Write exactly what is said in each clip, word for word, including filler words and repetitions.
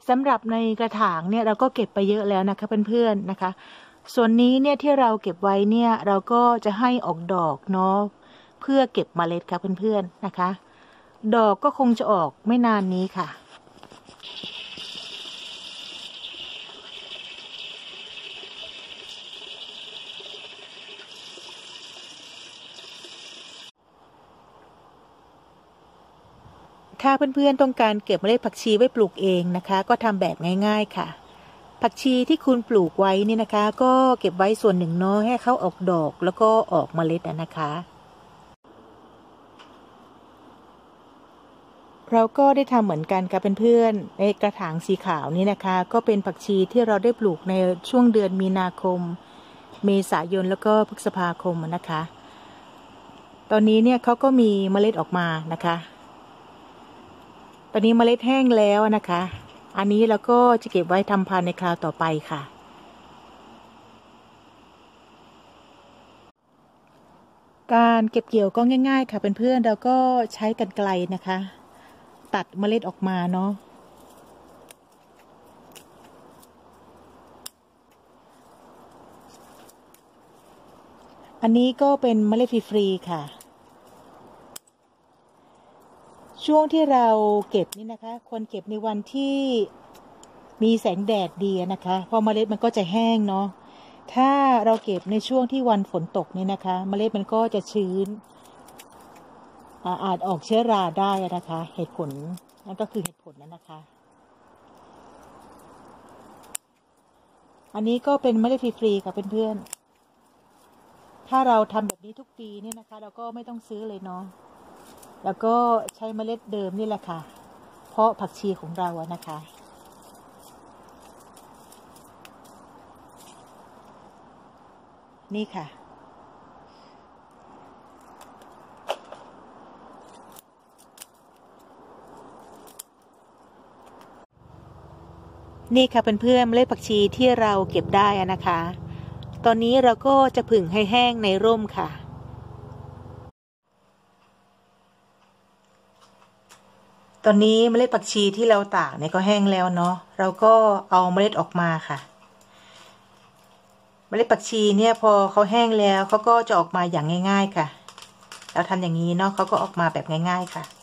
สำหรับในกระถางเนี่ยเราก็เก็บไปเยอะแล้วนะคะเพื่อนๆนะคะส่วนนี้เนี่ยที่เราเก็บไว้เนี่ยเราก็จะให้ออกดอกเนาะเพื่อเก็บเมล็ดค่ะเพื่อนๆนะคะดอกก็คงจะออกไม่นานนี้ค่ะถ้าเพื่อนๆต้องการเก็บเมล็ดผักชีไว้ปลูกเองนะคะก็ทำแบบง่ายๆค่ะผักชีที่คุณปลูกไว้นี่นะคะก็เก็บไว้ส่วนหนึ่งเนาะให้เขาออกดอกแล้วก็ออกเมล็ดนะคะเราก็ได้ทำเหมือนกันค่ะเพื่อนๆในกระถางสีขาวนี่นะคะก็เป็นผักชีที่เราได้ปลูกในช่วงเดือนมีนาคมเมษายนแล้วก็พฤษภาคมนะคะตอนนี้เนี่ยเขาก็มีเมล็ดออกมานะคะตอนนี้เมล็ดแห้งแล้วนะคะอันนี้เราก็จะเก็บไว้ทำพันธุ์ในคราวต่อไปค่ะการเก็บเกี่ยวก็ง่ายๆค่ะเพื่อนๆเราก็ใช้กรรไกรนะคะตัดเมล็ดออกมาเนาะอันนี้ก็เป็นเมล็ดฟรีๆค่ะช่วงที่เราเก็บนี่นะคะควรเก็บในวันที่มีแสงแดดดีนะคะเพราะเมล็ดมันก็จะแห้งเนาะถ้าเราเก็บในช่วงที่วันฝนตกนี่นะคะเมล็ดมันก็จะชื้นอาจออกเชื้อราได้นะคะเหตุผลนั่นก็คือเหตุผลนั้นนะคะอันนี้ก็เป็นเมล็ดฟรีๆค่ะเพื่อนๆถ้าเราทำแบบนี้ทุกปีนี่นะคะเราก็ไม่ต้องซื้อเลยเนาะแล้วก็ใช้เมล็ดเดิมนี่แหละค่ะเพราะผักชีของเราอะนะคะนี่ค่ะนี่ค่ะเพื่อนๆเมล็ดผักชีที่เราเก็บได้นะคะตอนนี้เราก็จะผึ่งให้แห้งในร่มค่ะตอนนี้เมล็ดผักชีที่เราตากเนี่ยก็แห้งแล้วเนาะเราก็เอาเมล็ดออกมาค่ะเมล็ดผักชีเนี่ยพอเขาแห้งแล้วเขาก็จะออกมาอย่างง่ายๆค่ะเราทำอย่างนี้เนาะเขาก็ออกมาแบบง่ายๆค่ะ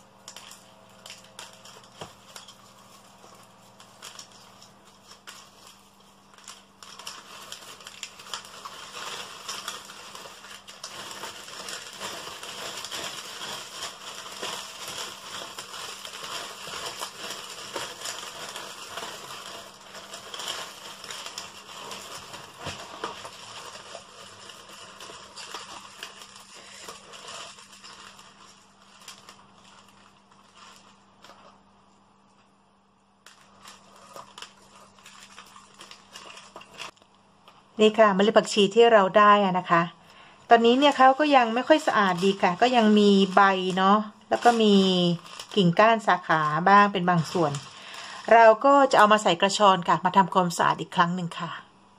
นี่ค่ะเมล็ดผักชีที่เราได้อะนะคะตอนนี้เนี่ยเขาก็ยังไม่ค่อยสะอาดดีค่ะก็ยังมีใบเนาะแล้วก็มีกิ่งก้านสาขาบ้างเป็นบางส่วนเราก็จะเอามาใส่กระชอนค่ะมาทำความสะอาดอีกครั้งหนึ่งค่ะ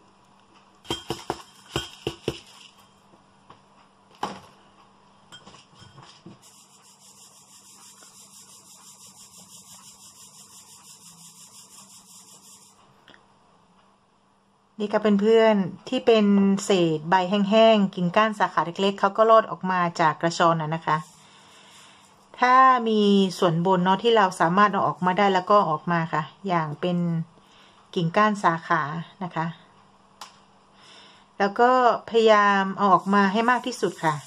นี่ค่ะเพื่อนๆที่เป็นเศษใบแห้งๆกิ่งก้านสาขาเล็กๆเขาก็รอดออกมาจากกระชอนน่ะนะคะถ้ามีส่วนบนเนาะที่เราสามารถเอาออกมาได้แล้วก็ออกมาค่ะอย่างเป็นกิ่งก้านสาขานะคะแล้วก็พยายามเอาออกมาให้มากที่สุดค่ะ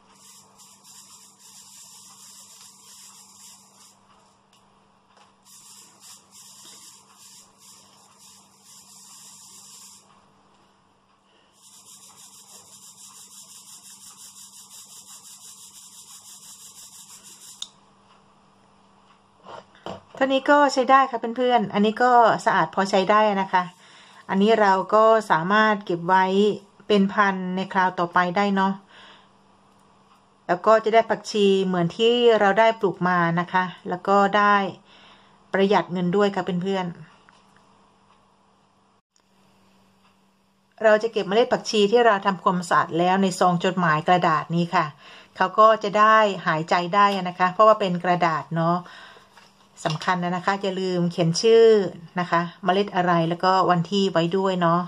เท่านี้ก็ใช้ได้ค่ะเพื่อนๆอันนี้ก็สะอาดพอใช้ได้นะคะอันนี้เราก็สามารถเก็บไว้เป็นพันธุ์ในคราวต่อไปได้เนาะแล้วก็จะได้ผักชีเหมือนที่เราได้ปลูกมานะคะแล้วก็ได้ประหยัดเงินด้วยค่ะเพื่อนๆเราจะเก็บเมล็ดผักชีที่เราทำความสะอาดแล้วในซองจดหมายกระดาษนี้ค่ะเขาก็จะได้หายใจได้นะคะเพราะว่าเป็นกระดาษเนาะสำคัญนะนะคะอย่าลืมเขียนชื่อนะคะเมล็ดอะไรแล้วก็วันที่ไว้ด้วยเนาะ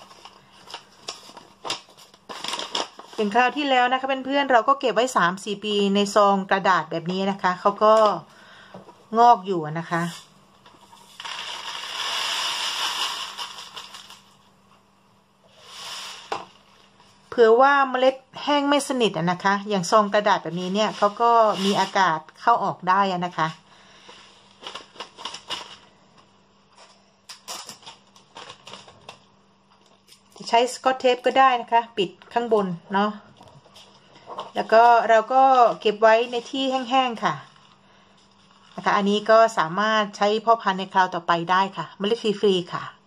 อย่างคราวที่แล้วนะคะเพื่อนๆเราก็เก็บไว้ สามสี่ ปีในซองกระดาษแบบนี้นะคะเขาก็งอกอยู่นะคะเผื่อว่าเมล็ดแห้งไม่สนิทนะคะอย่างซองกระดาษแบบนี้เนี่ยเขาก็มีอากาศเข้าออกได้นะคะใช้สกอตเทปก็ได้นะคะปิดข้างบนเนาะแล้วก็เราก็เก็บไว้ในที่แห้งๆค่ะนะคะอันนี้ก็สามารถใช้เพาะพันธุ์ในคราวต่อไปได้ค่ะเมล็ดฟรีๆค่ะ